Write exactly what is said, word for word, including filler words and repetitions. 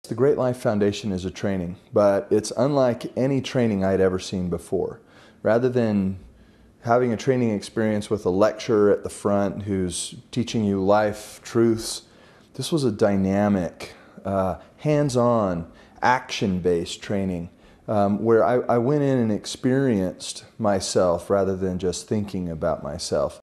The Great Life Foundation is a training, but it's unlike any training I'd ever seen before. Rather than having a training experience with a lecturer at the front who's teaching you life truths, this was a dynamic, uh, hands-on, action-based training um, where I, I went in and experienced myself rather than just thinking about myself.